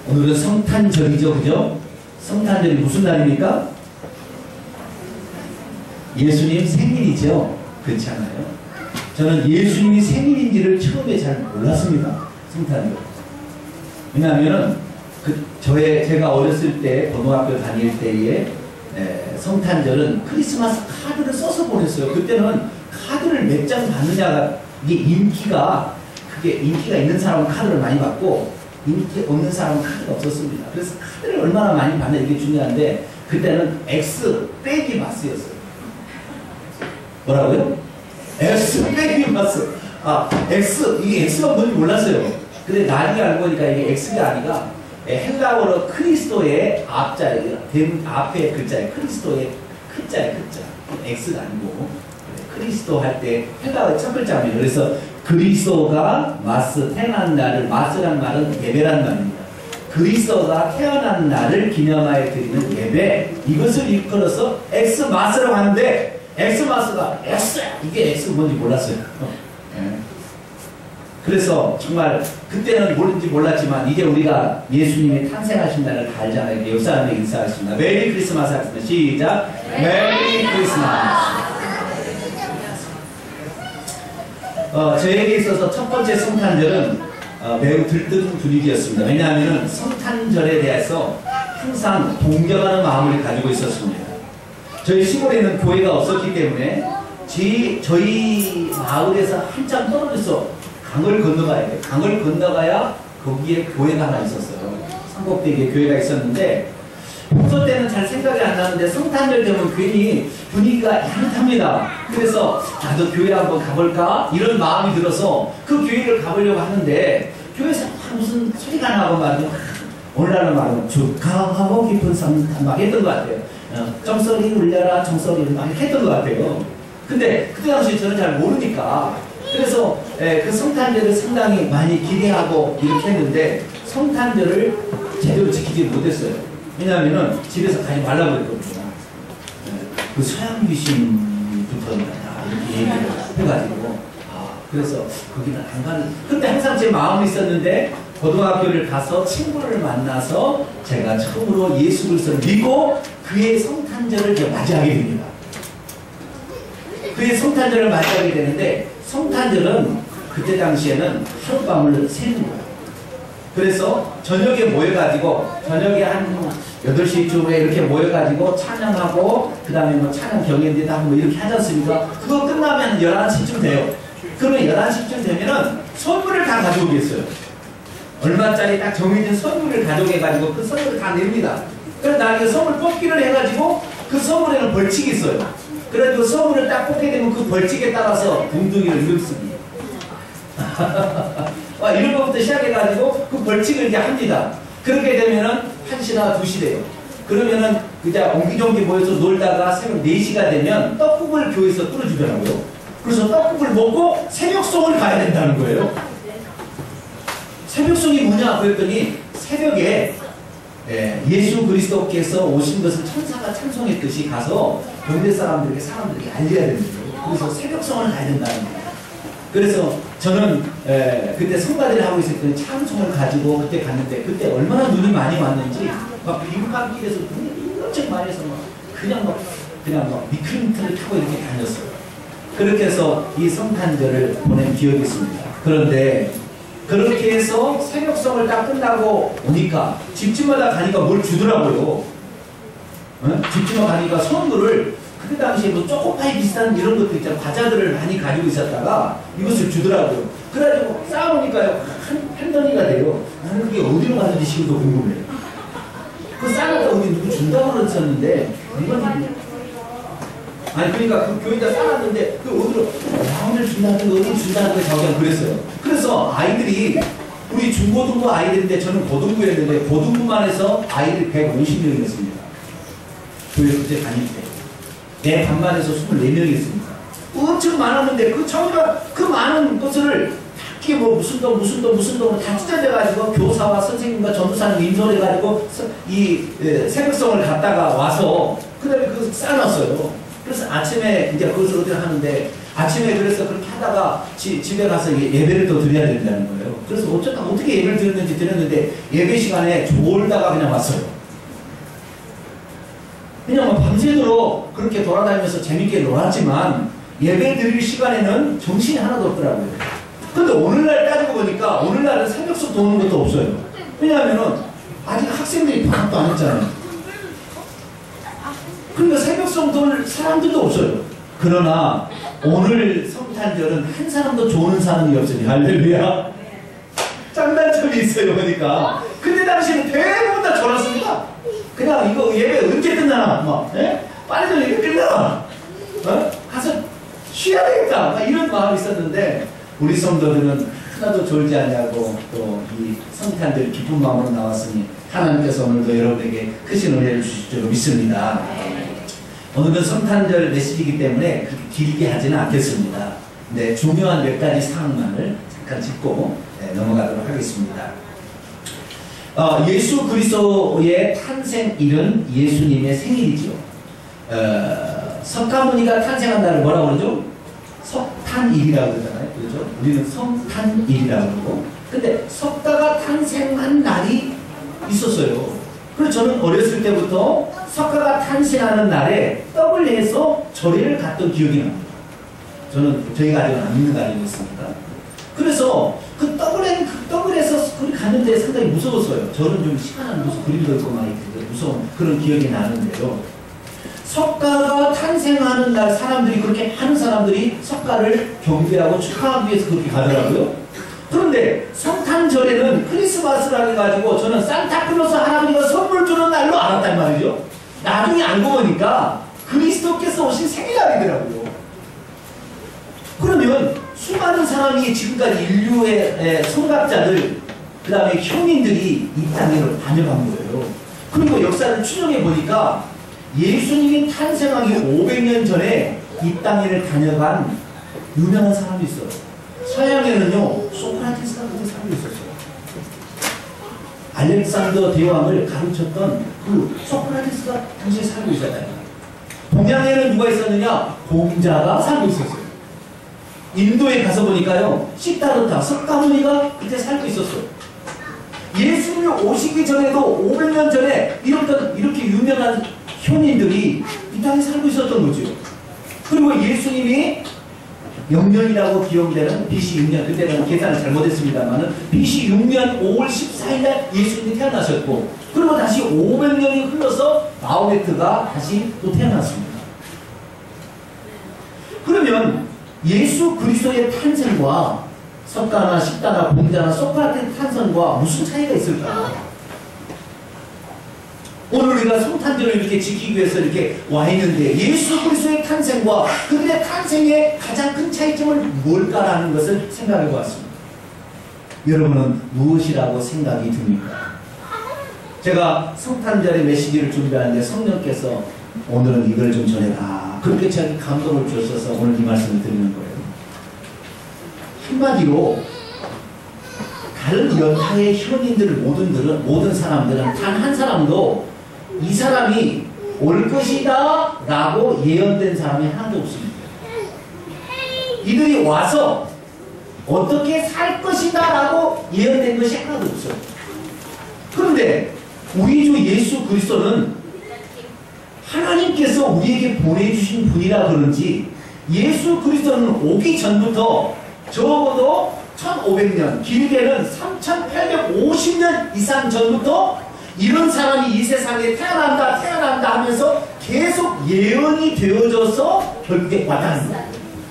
오늘은 성탄절이죠, 그죠? 성탄절이 무슨 날입니까? 예수님 생일이죠. 그렇지 않아요? 저는 예수님이 생일인지를 처음에 잘 몰랐습니다. 성탄절. 왜냐하면은 제가 어렸을 때 고등학교 다닐 때에 성탄절은 크리스마스 카드를 써서 보냈어요. 그때는 카드를 몇 장 받느냐가 이게 인기가 있는 사람은 카드를 많이 받고 인기 없는 사람은 카드가 없었습니다. 그래서 카드를 얼마나 많이 받냐 이게 중요한데 그때는 X 빼기 마스였어요. 뭐라고요? X 빼기 마스. 이게 X가 뭔지 몰랐어요. 근데 나중에 알고 보니까 이게 X가 아니라 헬라어로 크리스토의 앞자예요. 앞에 글자에 크리스토의 크자에 크자. X가 아니고 크리스토 할 때 헬라어의 첫 글자입니다. 그래서 그리스도가 태어난 날을, 마스란 말은 예배란 말입니다. 그리스도가 태어난 날을 기념하여 드리는 예배, 이것을 일컬어서 엑스마스라고 하는데 엑스마스가 이게 X가 뭔지 몰랐어요. 그래서 정말 그때는 뭔지 몰랐지만 이제 우리가 예수님이 탄생하신 날을 다 알잖아요. 역사하며 인사하십니다. 메리 크리스마스 하겠습니다. 시작. 메리 크리스마스. 저에게 있어서 첫 번째 성탄절은 매우 들뜬 분위기였습니다. 왜냐하면 성탄절에 대해서 항상 동경하는 마음을 가지고 있었습니다. 저희 시골에는 교회가 없었기 때문에 저희 마을에서 한참 떨어져서 강을 건너가야 돼요. 강을 건너가야 거기에 교회가 하나 있었어요. 삼곡대기에 교회가 있었는데 평소 때는 잘 생각이 안 나는데 성탄절 되면 괜히 분위기가 야릇합니다. 그래서 나도 교회 한번 가볼까? 이런 마음이 들어서 그 교회를 가보려고 하는데 교회에서 무슨 소리가 나고 말이죠. 오늘날은 말은 축하하고 깊은 성탄 막 했던 것 같아요. 정소리 울려라 정소리 막 했던 것 같아요. 근데 그때 당시 저는 잘 모르니까 그래서 그 성탄절을 상당히 많이 기대하고 이렇게 했는데 성탄절을 제대로 지키지 못했어요. 왜냐하면은 집에서 가지 말라고 그랬거든요. 그 서양 귀신부터 이렇게 얘기를 해가지고 그래서 거기는 안 가는. 그때 항상 제 마음이 있었는데 고등학교를 가서 친구를 만나서 제가 처음으로 예수 그리스도를 믿고 그의 성탄절을 맞이하게 됩니다. 그의 성탄절을 맞이하게 되는데 성탄절은 그때 당시에는 하룻밤을 새는 거예요. 그래서 저녁에 모여가지고 저녁에 한 8시쯤에 이렇게 모여가지고 찬양하고 그 다음에 뭐 찬양 경연대도 하고 뭐 이렇게 하지 않습니까? 그거 끝나면 11시쯤 돼요. 그러면 11시쯤 되면은 선물을 다 가져오겠어요. 얼마짜리 딱 정해진 선물을 가져오게가지고 그 선물을 다 냅니다. 그래서 나중에 선물 뽑기를 해가지고 그 선물에는 벌칙이 있어요. 그래서 그 선물을 딱 뽑게 되면 그 벌칙에 따라서 둥둥이를 이름쓰기. 이런 것부터 시작해가지고 그 벌칙을 이제 합니다. 그렇게 되면은 1시나 2시 돼요. 그러면은 그냥 옹기종기 모여서 놀다가 새벽 4시가 되면 떡국을 교회에서 끓여주더라고요. 그래서 떡국을 먹고 새벽송을 가야 된다는 거예요. 새벽송이 뭐냐 그랬더니 새벽에 예수 그리스도께서 오신 것을 천사가 찬송했듯이 가서 동네 사람들에게 알려야 됩니다. 그래서 새벽송을 가야 된다는 거예요. 그래서 저는 그때 성가대를 하고 있을 때 찬송을 가지고 그때 갔는데 그때 얼마나 눈이 많이 왔는지 막 비빔밥길에서 눈이 엄청 많이 해서 그냥 미끄럼틀을 타고 이렇게 다녔어요. 그렇게 해서 이 성탄절을 보낸 기억이 있습니다. 그런데 그렇게 해서 새벽성을 딱 끝나고 오니까 집집마다 가니까 뭘 주더라고요. 집집마다 가니까 선물을 그때 당시에 뭐 초코파이 비슷한 이런 것도 있잖아요. 과자들을 많이 가지고 있었다가 이것을 주더라고요. 그래가지고 쌓아놓으니까요. 한 덩이가 돼요. 나는 그게 어디로 가는지 지금도 궁금해요. 그 쌓아놓다 우리 누구 준다고 그랬었는데 그러니까 그 교회에다 쌓아놨는데 그 어디로 오늘 준다는 거 어디 준다는 거 자기가 그랬어요. 그래서 아이들이 우리 중고등부 아이들인데 저는 고등부였는데 고등부만 해서 아이들이 150명이었습니다. 교회 그때 다닐 때. 내 반반에서 24명이 있습니다. 엄청 많았는데 그 많은 것을 특히 뭐 무슨 동 다 찢어져가지고 교사와 선생님과 전도사님 인솔해가지고 이 새벽성을 갔다가 와서 그 다음에 그것을 쌓아놨어요. 그래서 아침에 이제 그것을 어디를 하는데 아침에 그래서 그렇게 하다가 집에 가서 예배를 또 드려야 된다는 거예요. 그래서 어떻게 예배를 드렸는데 예배 시간에 졸다가 그냥 왔어요. 그냥 밤새도록 그렇게 돌아다니면서 재밌게 놀았지만 예배 드릴 시간에는 정신이 하나도 없더라고요. 근데 오늘날 따지고 보니까 오늘날은 새벽송 도는 것도 없어요. 왜냐하면은 아직 학생들이 방학도 안 했잖아요. 그러니까 새벽송 돌 사람들도 없어요. 그러나 오늘 성탄절은 한 사람도 조는 사람이 없으니 할렐루야. 장단점이 있어요 보니까. 근데 당시에는 대부분 다 졸았습니다. 그냥 이거 예배 언제 끝나나 막 빨리 좀 예배 끝나 가서 쉬어야 되겠다 막 이런 마음이 있었는데 우리 성도들은 하나도 졸지 않냐고 또 이 성탄절 기쁜 마음으로 나왔으니 하나님께서 오늘도 여러분에게 크신 은혜를 주실 줄 믿습니다. 오늘은 성탄절 메시지이기 때문에 그렇게 길게 하지는 않겠습니다. 네, 중요한 몇 가지 사항만을 잠깐 짚고 넘어가도록 하겠습니다. 예수 그리스도의 탄생일은 예수님의 생일이죠. 석가모니가 탄생한 날을 뭐라고 그러죠? 석탄일이라고 그러잖아요. 그렇죠? 우리는 성탄일이라고 그러고. 근데 석가가 탄생한 날이 있었어요. 그래서 저는 어렸을 때부터 석가가 탄생하는 날에 떡을 해서 절에를 갔던 기억이 납니다. 저희가 아직은 안 믿는 가정이었습니다. 그래서 그 떡을 해서 그걸 갔는데 상당히 무서웠어요. 저는 좀 시간은 무슨 그림도 있고 막 무서운 그런 기억이 나는데요. 석가가 탄생하는 날 사람들이 그렇게 하는 사람들이 석가를 경배하고 축하하기 위해서 그렇게 가더라고요. 그런데 성탄절에는 크리스마스라 해가지고 저는 산타클로스 할아버지가 선물 주는 날로 알았단 말이죠. 나중에 알고 보니까 그리스도께서 오신 생일날이더라고요. 그러면 수많은 사람이 지금까지 인류의 성각자들 그 다음에 형님들이 이 땅으로 다녀간 거예요. 그리고 역사를 추정해 보니까 예수님이 탄생하기 500년 전에 이 땅을 다녀간 유명한 사람이 있어요. 서양에는요 소크라테스가 그때 살고 있었어요. 알렉산더 대왕을 가르쳤던 그 소크라테스가 당시에 살고 있었어요. 동양에는 누가 있었느냐? 공자가 살고 있었어요. 인도에 가서 보니까요 시타르타, 석가모니가 그때 살고 있었어요. 예수님이 오시기 전에도 500년 전에 이렇게 유명한 현인들이 이 땅에 살고 있었던 거죠. 그리고 예수님이 영년이라고 기억되는 BC 6년, 그때는 계산을 잘못했습니다만은 BC 6년 5월 14일날 예수님이 태어나셨고, 그리고 다시 500년이 흘러서 마호메트가 다시 또 태어났습니다. 그러면 예수 그리스도의 탄생과 석가나 식다나 공자나 소크라테스 탄생과 무슨 차이가 있을까? 오늘 우리가 성탄절을 이렇게 지키기 위해서 이렇게 와 있는데 예수 그리스도의 탄생과 그들의 탄생의 가장 큰 차이점은 뭘까라는 것을 생각해 보았습니다. 여러분은 무엇이라고 생각이 듭니까? 제가 성탄절의 메시지를 준비하는데 성령께서 오늘은 이걸 좀 전해라. 그렇게 저에게 감동을 주셔서 오늘 이 말씀을 드리는 거예요. 한마디로 다른 연타의 현인들 모든 사람들은 단 한 사람도 이 사람이 올 것이다 라고 예언된 사람이 하나도 없습니다. 이들이 와서 어떻게 살 것이다 라고 예언된 것이 하나도 없어요. 그런데 우리 주 예수 그리스도는 하나님께서 우리에게 보내주신 분이라 그런지 예수 그리스도는 오기 전부터 적어도 1500년, 길게는 3850년 이상 전부터 이런 사람이 이 세상에 태어난다 하면서 계속 예언이 되어져서 결국에 와닿습니다.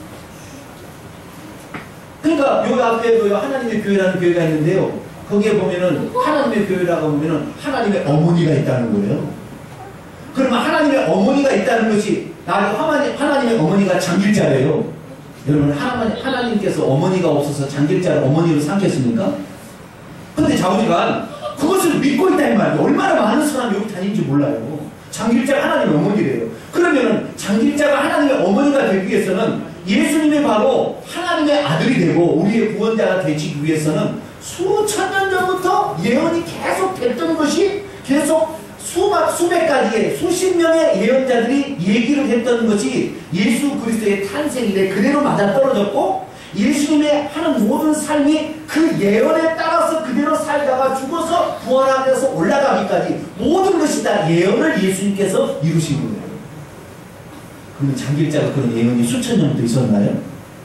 그러니까 요 앞에도 하나님의 교회라는 교회가 있는데요. 거기에 보면은 하나님의 교회라고 보면은 하나님의 어머니가 있다는 거예요. 그러면 하나님의 어머니가 있다는 것이 하나님의 어머니가 장길자예요. 여러분 하나님께서 어머니가 없어서 장길자를 어머니로 삼겠습니까? 그런데 자우지간 그것을 믿고 있다 이 말이에요. 얼마나 많은 사람이 여기 다니는지 몰라요. 장길자가 하나님의 어머니래요. 그러면 장길자가 하나님의 어머니가 되기 위해서는 예수님이 바로 하나님의 아들이 되고 우리의 구원자가 되기 위해서는 수천 년 전부터 예언이 계속 됐던 것이 계속 수백 가지의 수십 명의 예언자들이 얘기를 했던 것이 예수 그리스도의 탄생일에 그대로 맞아떨어졌고, 예수님의 하는 모든 삶이 그 예언에 따라서 그대로 살다가 죽어서 부활하면서 올라가기까지 모든 것이 다 예언을 예수님께서 이루신 거예요. 그러면 장길자가 그런 예언이 수천 년부터 있었나요?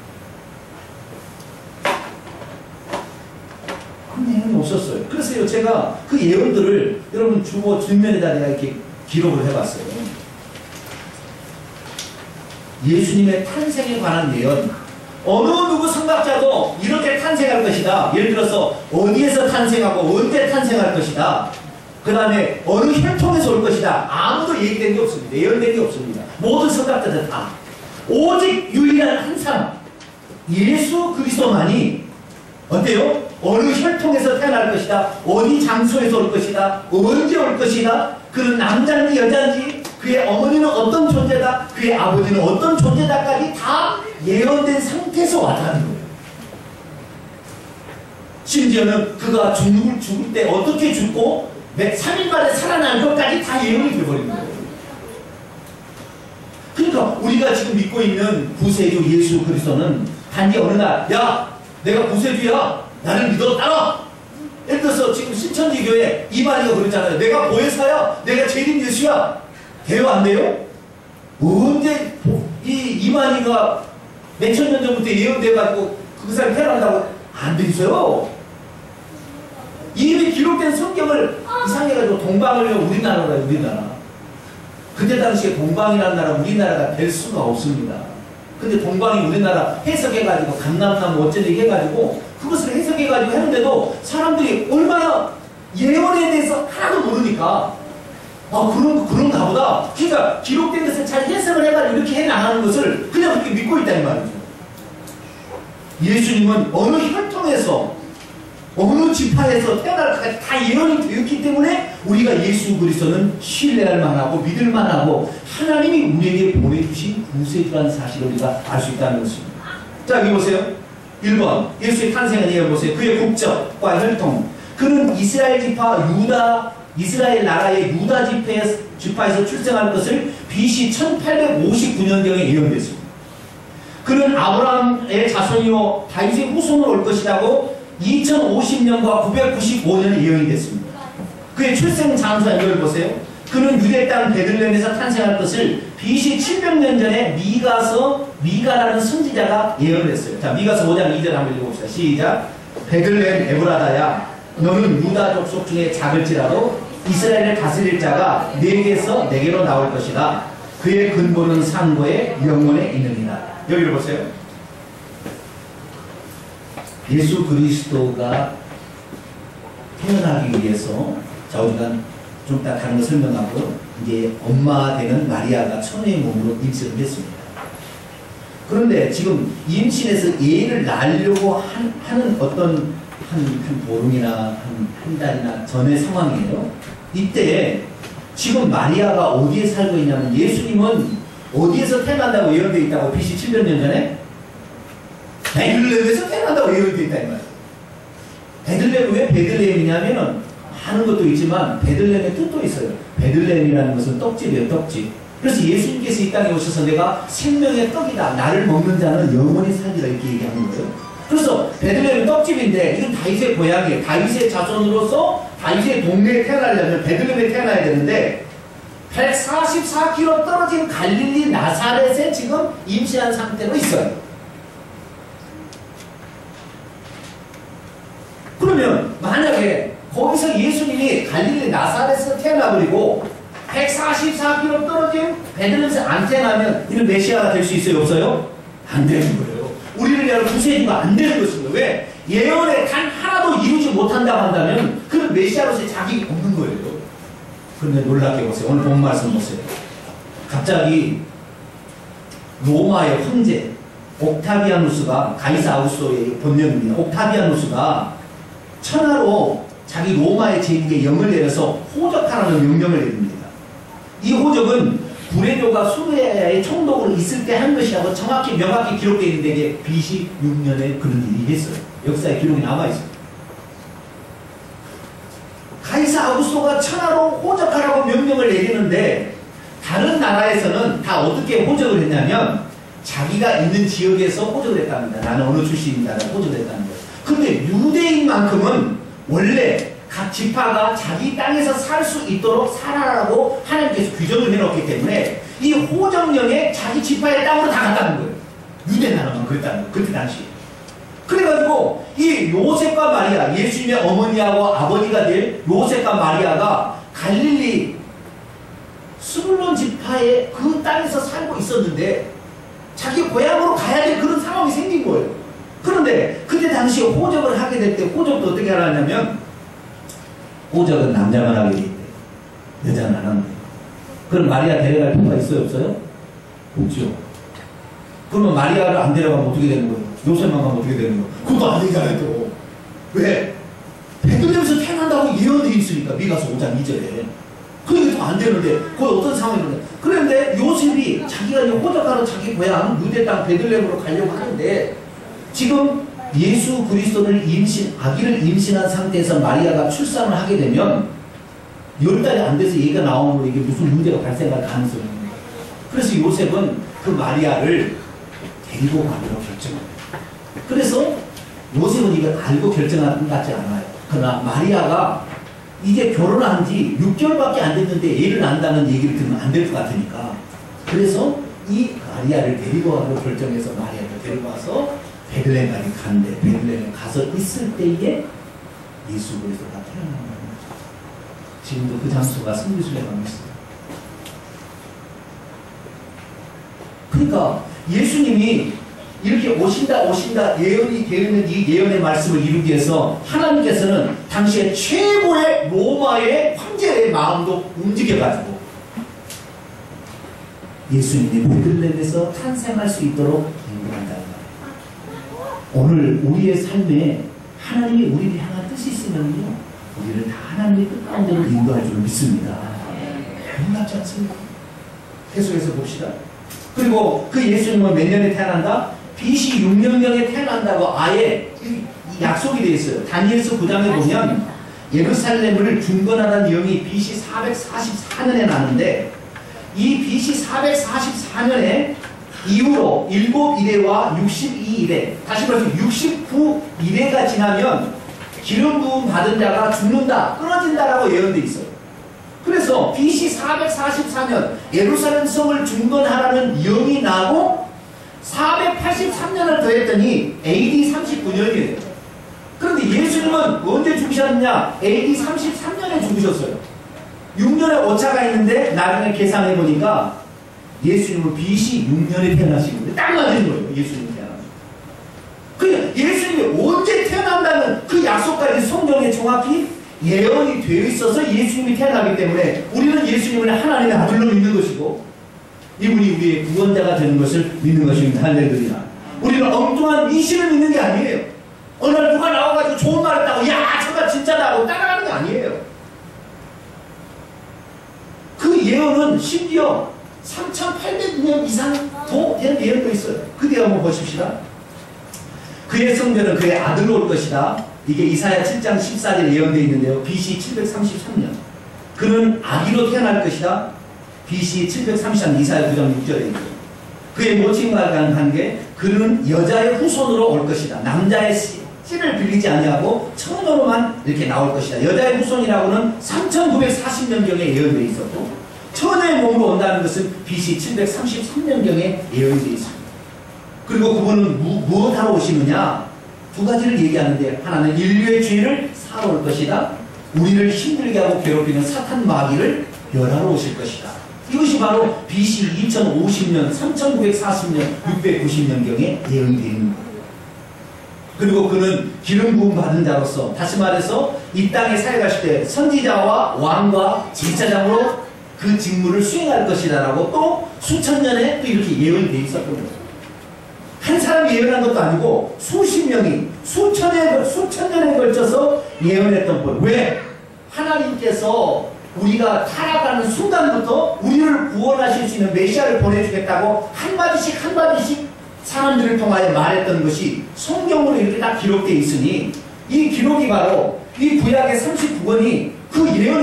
그런 예언이 없었어요. 그래서 제가 그 예언들을 여러분 주보 뒷면에다 내가 이렇게 기록을 해봤어요. 예수님의 탄생에 관한 예언, 어느 누구 성각자도 이렇게 탄생할 것이다. 예를 들어서 어디에서 탄생하고 언제 탄생할 것이다. 그 다음에 어느 혈통에서 올 것이다. 아무도 얘기된 게 없습니다. 예언된 게 없습니다. 모든 성각자들 다. 오직 유일한 한 사람, 예수 그리스도만이 어때요? 어느 혈통에서 태어날 것이다. 어디 장소에서 올 것이다. 언제 올 것이다. 그는 남자인지 여자인지, 그의 어머니는 어떤 존재다, 그의 아버지는 어떤 존재다까지 다 예언된 상태에서 왔다는 거예요. 심지어는 그가 죽을 때 어떻게 죽고 3일 만에 살아날 것까지 다 예언이 되어버린 거예요. 그러니까 우리가 지금 믿고 있는 구세주 예수 그리스도는 단지 어느 날, 야, 내가 구세주야, 나를 믿어 따라. 예를 들어서 지금 신천지 교회 이만희가 그랬잖아요. 내가 보혜사야, 내가 재림 예수야. 돼요, 안 돼요? 언제 이만희가 몇천 년 전부터 예언돼가지고 그 사람이 태어난다고 안 되겠어요? 이미 기록된 성경을 이상해가지고 동방을 우리나라가 우리나라. 그때 당시에 동방이라는 나라 우리나라가 될 수가 없습니다. 근데 동방이 우리나라 해석해가지고 강남남 어쩌니 해가지고 그것을 해석해가지고 했는데도 사람들이 얼마나 예언에 대해서 하나도 모르니까 그런가 보다. 그러니까 기록된 것을 잘 해석을 해가지고 이렇게 해나가는 것을 그냥 그렇게 믿고 있다는 말이죠. 예수님은 어느 혈통에서 어느 지파에서 태어날 것까지 다 예언이 되었기 때문에 우리가 예수 그리스도는 신뢰할 만하고 믿을 만하고 하나님이 우리에게 보내주신 구세주라는 사실을 우리가 알 수 있다는 것입니다. 자, 여기 보세요. 1번 예수의 탄생은 이해 보세요. 그의 국적과 혈통. 그는 이스라엘 지파 이스라엘 나라의 유다 지파에서 출생할 것을 BC 1859년경에 예언됐습니다. 그는 아브라함의 자손이요 다윗의 후손으로 올 것이라고 2050년과 995년에 예언이 됐습니다. 그의 출생 장소는 이걸 보세요. 그는 유대 땅 베들레헴에서 탄생할 것을 BC 700년 전에 미가라는 선지자가 예언을 했어요. 자, 미가서 5장 2절 한번 읽어봅시다. 시작. 베들레헴 에브라다야, 너는 유다 족속 중에 작을지라도 이스라엘을 다스릴 자가 내게로 나올 것이다. 그의 근본은 상고의 영원에 있느니라. 여기를 보세요. 예수 그리스도가 태어나기 위해서, 자, 우리가 좀 이따 다른 거 설명하고, 이제 엄마 되는 마리아가 천의 몸으로 임신을 했습니다. 그런데 지금 임신해서 애를 낳으려고 하는 어떤 한 보름이나 한 달이나 전의 상황이에요. 이때 지금 마리아가 어디에 살고 있냐면, 예수님은 어디에서 태어난다고 예언되어 있다고 BC 700년 전에? 베들레헴에서 태어난다고 예언되어 있다 이 말이에요. 베들레헴, 왜 베들레헴이냐면은 하는 것도 있지만 베들레헴의 뜻도 있어요. 베들레헴이라는 것은 떡집이에요, 떡집. 그래서 예수님께서 이 땅에 오셔서 내가 생명의 떡이다, 나를 먹는 자는 영원히 살리라, 이렇게 얘기하는 거예요. 그래서 베들레헴은 떡집인데 이건 다윗의 고향이에요. 다윗의 자손으로서 다윗의 동네에 태어나려면 베들레헴에 태어나야 되는데 144km 떨어진 갈릴리 나사렛에 지금 임신한 상태로 있어요. 그러면 만약에 거기서 예수님이 갈릴리 나사렛에서 태어나버리고 144km 떨어진 베들레헴에서 안 태어나면 이는 메시아가 될 수 있어요, 없어요? 안 되는 거예요. 우리를 위한 구세주가 안 되는 것입니다. 왜? 예언에 단 하나도 이루지 못한다고 한다면 그는 메시아로서의 자격이 없는 거예요. 그런데 놀랍게 보세요. 오늘 본 말씀 보세요. 갑자기 로마의 황제 옥타비아누스가, 가이사 아우구스토의 본명입니다. 옥타비아누스가 천하로 자기 로마의 제국에 영을 내려서 호적하라는 명령을 내립니다. 이 호적은 구레교가 수레아의 총독으로 있을 때 한 것이라고 정확히 명확히 기록되어 있는데 이게 BC 6년에 그런 일이 했어요. 역사에 기록이 남아있어요. 가이사 가이사 아구스토가 천하로 호적하라고 명령을 내리는데 다른 나라에서는 다 어떻게 호적을 했냐면 자기가 있는 지역에서 호적을 했답니다. 나는 어느 출신이다 호적을 했다는 거예요. 근데 유대인만큼은 원래 각 지파가 자기 땅에서 살 수 있도록 살아라고 하나님께서 규정을 해놓기 때문에 이 호적령에 자기 지파의 땅으로 다 갔다는 거예요. 유대 나라만 그랬다는 거예요. 그때 당시. 그래가지고 이 요셉과 마리아, 예수님의 어머니하고 아버지가 될 요셉과 마리아가 갈릴리 스불론 지파의 그 땅에서 살고 있었는데 자기 고향으로 가야 될 그런 상황이 생긴 거예요. 그런데 그때 당시 호적을 하게 될 때 호적도 어떻게 하냐면 호적은 남자만 하게 돼 있대. 여자는 안 하는 거예요. 그럼 마리아 데려갈 필요가 있어요? 없어요? 없죠. 그러면 마리아를 안 데려가면 어떻게 되는 거예요? 요셉만 가면 어떻게 되는 거예요? 그것도 안 되잖아요 또. 왜? 베들레헴에서 태어난다고 예언되어 있으니까 미가서 5장 2절에. 그게 더 안 되는데 그건 어떤 상황이거든요. 그런데 요셉이 자기가 호적하러 자기 고향 유대 땅 베들레헴으로 가려고 하는데 지금 예수 그리스도를 아기를 임신한 상태에서 마리아가 출산을 하게 되면 10달이 안 돼서 얘기가 나오는 거 이게 무슨 문제가 발생할 가능성이 있는 거예요. 그래서 요셉은 그 마리아를 데리고 가기로 결정합니다. 그래서 요셉은 이걸 알고 결정한 것 같지 않아요. 그러나 마리아가 이제 결혼한 지 6개월밖에 안 됐는데 애를 낳는다는 얘기를 들으면 안 될 것 같으니까 그래서 이 마리아를 데리고 가기로 결정해서 마리아를 데리고 와서 베들레헴까지 갔는데 베들레헴에 가서 있을 때에 예수 그리스도가 태어난 거예요. 지금도 그 장소가 승리수레 가고 있어요. 그러니까 예수님이 이렇게 오신다 예언이 되어있는 이 예언의 말씀을 이루기 위해서 하나님께서는 당시에 최고의 로마의 황제의 마음도 움직여가지고 예수님이 베들레헴에서 탄생할 수 있도록 인도한다는 거예요. 오늘 우리의 삶에 하나님이 우리를 향한 뜻이 있으면요 우리를 다 하나님의 뜻 가운데로 인도할 줄 믿습니다. 놀랍지 않습니까? 계속해서 봅시다. 그리고 그 예수님은 몇 년에 태어난다? BC 6년경에 태어난다고 아예 약속이 되어 있어요. 다니엘서 9장에 보면 예루살렘을 중건하는 영이 BC 444년에 나는데 이 BC 444년에 이후로 7일에와 62일에 다시 말해서 69일에가 지나면 기름 부음 받은 자가 죽는다, 끊어진다라고 예언되어 있어요. 그래서 BC 444년 예루살렘 성을 중건하라는 영이 나고 483년을 더했더니 AD 39년이에요. 그런데 예수님은 언제 죽으셨느냐? AD 33년에 죽으셨어요. 6년의 오차가 있는데 나중에 계산해 보니까 예수님은 BC 6년에 태어나신 거예요. 딱 맞은 거예요. 예수님이 태어나신 거예요. 그 예수님이 언제 태어난다는 그 약속까지 성경에 정확히 예언이 되어 있어서 예수님이 태어나기 때문에 우리는 예수님을 하나님의 아들로 믿는 것이고 이분이 우리의 구원자가 되는 것을 믿는 것입니다. 할렐루야. 우리는 엉뚱한 미신을 믿는 게 아니에요. 어느 날 누가 나와가지고 좋은 말 했다고 야 저가 진짜다 하고 따라가는 게 아니에요. 그 예언은 심지어 3800년 이상도 된 예언도 있어요. 그 뒤에 한번 보십시다. 그의 성전은 그의 아들로 올 것이다. 이게 이사야 7장 14절에 예언되어 있는데요. BC 733년. 그는 아기로 태어날 것이다. BC 733년 이사야 9장 6절에 있죠. 그의 모친과 관계 그는 여자의 후손으로 올 것이다. 남자의 씨를 빌리지 아니하고 처녀로만 이렇게 나올 것이다. 여자의 후손이라고는 3940년경에 예언되어 있었고 처녀의 몸으로 온다는 것은 BC 733년경에 예언되어 있습니다. 그리고 그분은 무엇하러 오시느냐? 두 가지를 얘기하는데 하나는 인류의 죄를 사러 올 것이다. 우리를 힘들게 하고 괴롭히는 사탄 마귀를 멸하러 오실 것이다. 이것이 바로 BC 2050년, 3940년, 690년경에 예언되어 있는 거예요. 그리고 그는 기름 부음 받은 자로서 다시 말해서 이 땅에 살아가실 때 선지자와 왕과 제사장으로 그 직무를 수행할 것이다 라고 또 수천 년에 또 이렇게 예언되어 있었던 거예요. 한 사람이 예언한 것도 아니고 수십 명이 수천 년에 걸쳐서 예언했던 거예요. 왜? 하나님께서 우리가 타락하는 순간부터 우리를 구원하실 수 있는 메시아를 보내주겠다고 한마디씩 한마디씩 사람들을 통하여 말했던 것이 성경으로 이렇게 다 기록되어 있으니 이 기록이 바로 이 구약의 39권이 그 예언을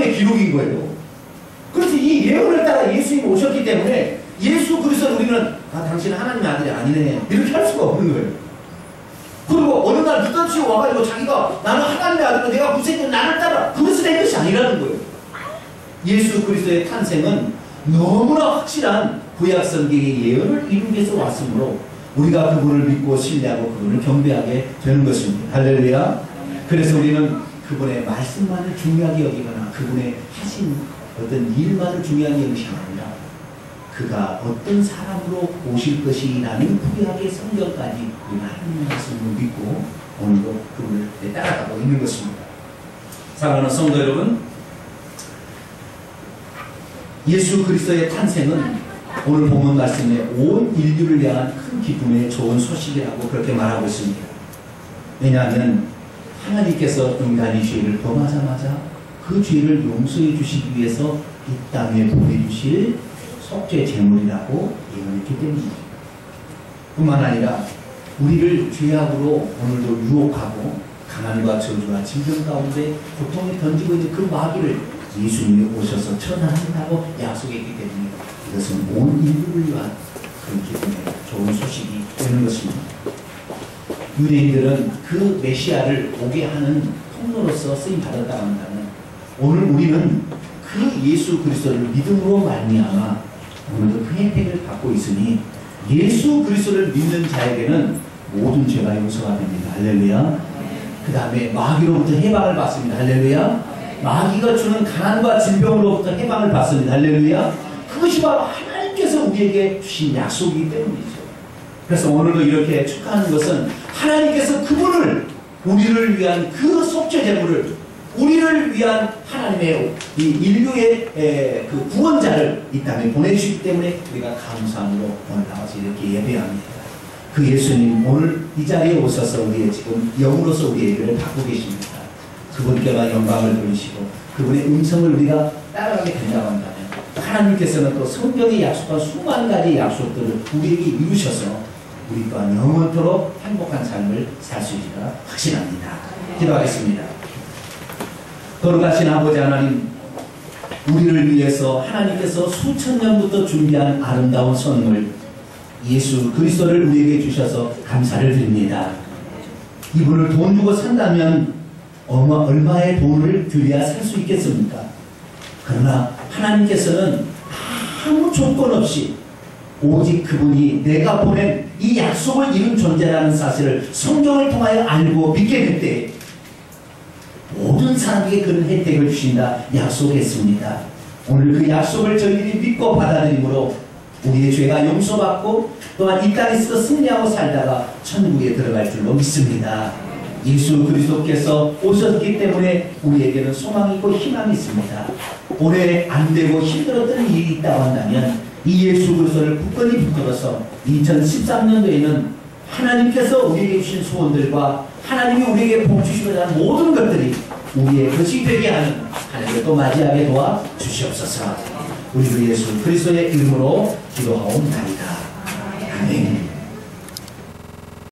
약속인 거예요. 그래서 이 예언을 따라 예수님이 오셨기 때문에 예수 그리스도를 우리는 당신은 하나님의 아들이 아니네 이렇게 할 수가 없는 거예요. 그리고 어느 날 늦같이 와가지고 자기가 나는 하나님의 아들이고 내가 구세주 나를 따라 그래서 된 것이 아니라는 거예요. 예수 그리스도의 탄생은 너무나 확실한 구약 성경의 예언을 이루기 위해서 왔으므로 우리가 그분을 믿고 신뢰하고 그분을 경배하게 되는 것입니다. 할렐루야. 그래서 우리는 그분의 말씀만을 중요하게 여기거나 그분의 하신 어떤 일만을 중요하게 여기는 것이 아니라 그가 어떤 사람으로 오실 것이라는 구약의 성경까지 우리가 하나님의 말씀을 믿고 오늘도 그분을 따라가고 있는 것입니다. 사랑하는 성도 여러분, 예수 그리스도의 탄생은 오늘 본문 말씀에 온 인류를 위한 큰 기쁨의 좋은 소식이라고 그렇게 말하고 있습니다. 왜냐하면 하나님께서 인간이 죄를 범하자마자 그 죄를 용서해 주시기 위해서 이 땅에 보내주실 속죄 제물이라고 예언했기 때문입니다. 뿐만 아니라 우리를 죄악으로 오늘도 유혹하고 가난과 저주와 질병 가운데 고통에 던지고 있는 그 마귀를 예수님이 오셔서 처단한다고 약속했기 때문에 이것은 온 인류를 위한 그런 기쁨의 좋은 소식이 되는 것입니다. 유대인들은 그 메시아를 오게 하는 통로로서 쓰임받았다고 한다면 오늘 우리는 그 예수 그리스도를 믿음으로 말미암아 오늘도 그 혜택을 받고 있으니 예수 그리스도를 믿는 자에게는 모든 죄가 용서가 됩니다. 할렐루야. 그 다음에 마귀로부터 해방을 받습니다. 할렐루야. 마귀가 주는 가난과 질병으로부터 해방을 받습니다. 할렐루야. 그것이 바로 하나님께서 우리에게 주신 약속이기 때문이죠. 그래서 오늘도 이렇게 축하하는 것은 하나님께서 그분을 우리를 위한 그 속죄 제물을 우리를 위한 하나님의 이 인류의 그 구원자를 이 땅에 보내주시기 때문에 우리가 감사함으로 오늘 나와서 이렇게 예배합니다. 그 예수님 오늘 이 자리에 오셔서 우리의 지금 영으로서 우리의 예배를 받고 계십니다. 그분께만 영광을 돌리시고 그분의 음성을 우리가 따라가게 된다고 한다면 하나님께서는 또 성경에 약속한 수많은 가지 약속들을 우리에게 이루셔서 우리 또한 영원토록 행복한 삶을 살 수 있기가 확신합니다. 기도하겠습니다. 거룩하신 아버지 하나님, 우리를 위해서 하나님께서 수천 년부터 준비한 아름다운 선물 예수 그리스도를 우리에게 주셔서 감사를 드립니다. 이분을 돈 주고 산다면 얼마의 돈을 들여야 살 수 있겠습니까? 그러나 하나님께서는 아무 조건 없이 오직 그분이 내가 보낸 이 약속을 이룬 존재라는 사실을 성경을 통하여 알고 믿게 될 때 모든 사람에게 그런 혜택을 주신다 약속했습니다. 오늘 그 약속을 저희들이 믿고 받아들임으로 우리의 죄가 용서받고 또한 이 땅에서 승리하고 살다가 천국에 들어갈 줄로 믿습니다. 예수 그리스도께서 오셨기 때문에 우리에게는 소망이 있고 희망이 있습니다. 올해 안되고 힘들었던 일이 있다고 한다면 이 예수 그리스도를 굳건히 붙들어서 2013년도에는 하나님께서 우리에게 주신 소원들과 하나님이 우리에게 복 주시고자 하는 모든 것들이 우리의 것이 되게 하는 하나님을 또 맞이하게 도와 주시옵소서. 우리 주 예수 그리스도의 이름으로 기도하옵나이다. 아멘.